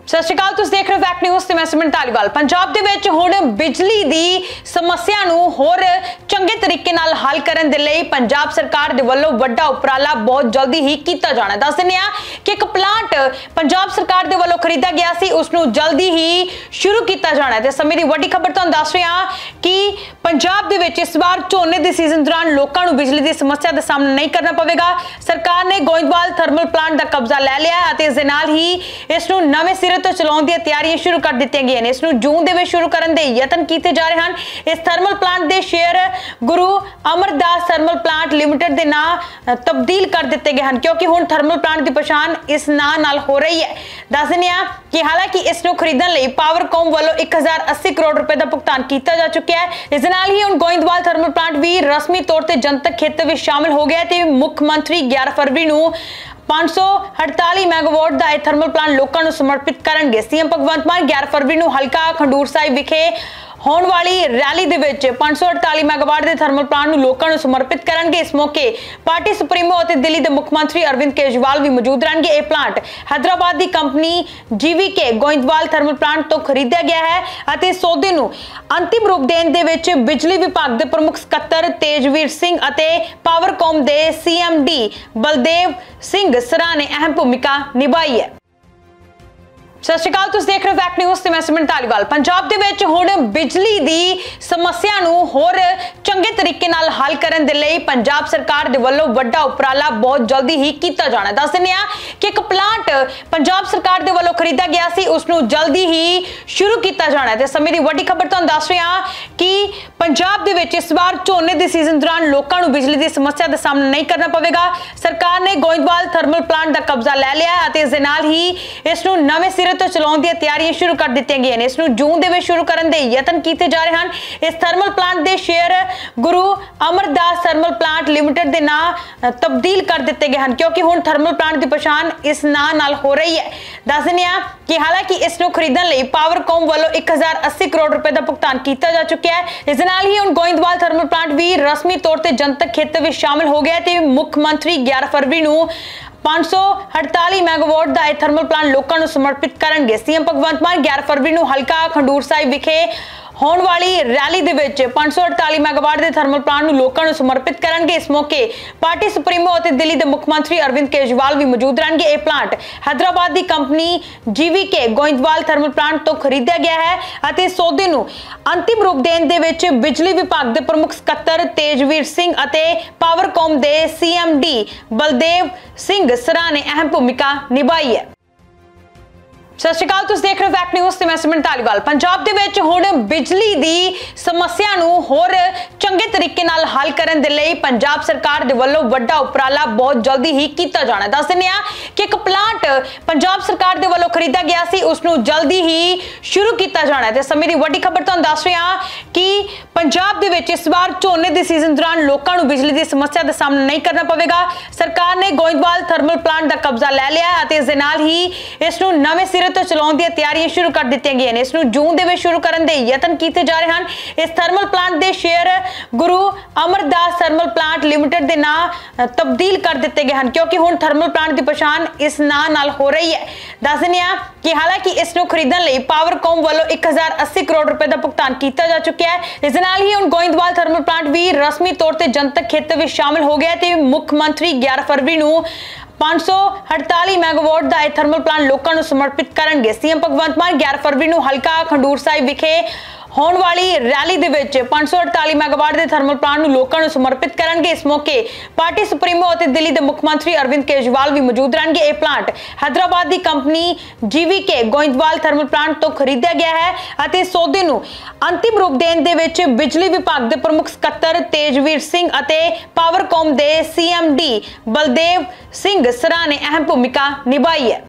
सत श्री अकाल, तुसीं देख रहे हो फैक्ट न्यूज़ ते मैं सिमरन धालीवाल। पंजाब दे विच हुण बिजली दी समस्या नूं होर चंगे तरीके नाल हल करन दे लई पंजाब सरकार दे वल्लों वड्डा उपराला बहुत जल्दी ही कीता जाना। दस दिंदे आ कि एक प्लांट पंजाब सरकार दे वल्लों खरीदा गया सी, उस नूं जल्दी ही शुरू कीता जाना है। ते समय दी वड्डी खबर तुहानूं दस रहे हां कि पंजाब दे विच इस बार झोने दी सीजन दौरान लोकां नूं बिजली दी समस्या दा सामना नहीं करना पवेगा। सरकार ने गोइंदवाल थर्मल प्लांट दा कब्जा लै लिया है ते इस दे नाल ही इस नूं नवें सिरे तो चलाउण दी तैयारियां शुरू कर दित्तियां गईयां ने। इस नूं जून दे विच शुरू करन दे यतन कीते जा रहे हैं। इस थर्मल प्लांट दे share Guru Amardas thermal plant limited दे नां तब्दील कर दित्ते गए हैं, क्योंकि हुण थर्मल प्लांट दी पछाण इस नां नाल हो रही है। दस दिंदे आ कि हालांकि इस नूं खरीदण लई पावरकॉम वालों 1080 करोड़ रुपए का भुगतान किया जा चुका है। इस दे नाल ही हुण गोइंदवाल थर्मल प्लांट भी रस्मी तौर पर जनतक खेतर में शामिल हो गया है। मुख्य मंत्री 11 फरवरी नूं 548 मैगावाट का यह थर्मल प्लांट लोगों को समर्पित करेंगे। सीएम भगवंत मान 11 फरवरी को हल्का खडूर साहिब विखे होने वाली रैली दे विच 548 मैगावाट के थर्मल प्लांट लोगों को समर्पित करेंगे। इस मौके पार्टी सुप्रीमो और दिल्ली के मुख्यमंत्री अरविंद केजरीवाल भी मौजूद रहेंगे। यह प्लांट हैदराबाद की company GVK Goindwal thermal plant तो खरीदा गया है। सौदे नूं अंतिम रूप देने दे विच बिजली विभाग के प्रमुख सकत्तर तेजवीर सिंह और पावरकॉम के CMD बलदेव सिंह सरा ने अहम भूमिका निभाई है। सत श्री अकाल, तुसीं देख रहे हो फैक्ट न्यूज़ ते मैं सिमरन धालीवाल। पंजाब दे विच हुण बिजली दी समस्या नूं होर चंगे तरीके नाल हल करन दे लई पंजाब सरकार दे वल्लों वड्डा उपराला बहुत जल्दी ही कीता जाना। दस दिंदे आ कि एक प्लांट पंजाब सरकार दे वल्लों खरीदा गया सी, उस नूं जल्दी ही शुरू कीता जाना है। ते समय दी वड्डी खबर तुहानूं दस रहे हां कि पंजाब दे विच इस बार झोने दी सीजन दौरान लोकां नूं बिजली दी समस्या दा सामना नहीं करना पवेगा। सरकार ने गोइंदवाल थर्मल प्लांट दा कब्जा लै लिया है ते इस दे नाल ही इस नूं नवें सिरे तो चलाउण दी तैयारियां शुरू कर दित्तियां गईयां ने। इस नूं जून दे विच शुरू करन दे यतन कीते जा रहे हैं। इस थर्मल प्लांट दे share Guru Amardas thermal plant limited दे नां तब्दील कर दित्ते गए हैं, क्योंकि हुण थर्मल प्लांट की पछाण इस नां नाल हो रही है। दस दिंदे आ कि हालांकि इस नूं खरीदण लई पावरकॉम वालों 1080 करोड़ रुपए का भुगतान किया जा चुका है। इस दे नाल ही हुण गोइंदवाल थर्मल प्लांट भी रस्मी तौर पर जनतक खेतर में शामिल हो गया है। मुख्य मंत्री 11 फरवरी को 548 मैगावाट का यह थर्मल प्लांट लोगों को समर्पित करेंगे। सीएम भगवंत मान 11 फरवरी को हल्का खडूर साहिब विखे होने वाली रैली दे विच 548 मैगावाट के थर्मल प्लांट लोगों को समर्पित करेंगे। इस मौके पार्टी सुप्रीमो और दिल्ली के मुख्यमंत्री अरविंद केजरीवाल भी मौजूद रहेंगे। यह प्लांट हैदराबाद की company GVK Goindwal thermal plant तो खरीदा गया है। सौदे नूं अंतिम रूप देने दे विच बिजली विभाग के प्रमुख सकत्तर तेजवीर सिंह और पावरकॉम के CMD बलदेव सिंह सरा ने अहम भूमिका निभाई है। सत श्री अकाल, तुसीं देख रहे हो फैक्ट न्यूज़ ते मैं सिमरन धालीवाल। पंजाब दे विच हुण बिजली दी समस्या नूं होर चंगे तरीके नाल हल करन दे लई पंजाब सरकार दे वल्लों वड्डा उपराला बहुत जल्दी ही कीता जाना। दस दिंदे आ कि एक प्लांट पंजाब सरकार दे वल्लों खरीदा गया सी, उस नूं जल्दी ही शुरू कीता जाना है। ते समय दी वड्डी खबर तुहानूं दस रहे हां कि पंजाब दे विच इस बार झोने दी सीजन दौरान लोकां नूं बिजली दी समस्या दा सामना नहीं करना पवेगा। सरकार ने गोइंदवाल थर्मल प्लांट दा कब्जा लै लिया है ते इस दे नाल ही इस नूं नवें सिरे तो चलाउण दी तैयारियां शुरू कर दित्तियां गईयां ने। इस नूं जून दे विच शुरू करन दे यतन कीते जा रहे हैं। इस थर्मल प्लांट दे share Guru Amardas thermal plant limited दे नां तब्दील कर दित्ते गए हैं, क्योंकि हुण थर्मल प्लांट की पछाण इस नां नाल हो रही है। दस दिंदे आ कि हालांकि इस नूं खरीदण लई पावरकॉम वालों 1080 करोड़ रुपए का भुगतान किया जा चुका है। इस दे नाल ही हुण गोइंदवाल थर्मल प्लांट भी रस्मी तौर पर जनतक खेतर में शामिल हो गया है। मुख्य मंत्री 11 फरवरी को 548 मैगावाट का यह थर्मल प्लांट लोगों को समर्पित करेंगे। सीएम भगवंत मान 11 फरवरी को हल्का खडूर साहिब विखे होने वाली रैली दे विच 548 मैगावाट के थर्मल प्लांट लोगों को समर्पित करेंगे। इस मौके पार्टी सुप्रीमो और दिल्ली के मुख्यमंत्री अरविंद केजरीवाल भी मौजूद रहेंगे। यह प्लांट हैदराबाद की company GVK Goindwal thermal plant तो खरीदा गया है। सौदे नूं अंतिम रूप देने दे विच बिजली विभाग के प्रमुख सकत्तर तेजवीर सिंह और पावरकॉम के CMD बलदेव सिंह सरा ने अहम भूमिका निभाई है।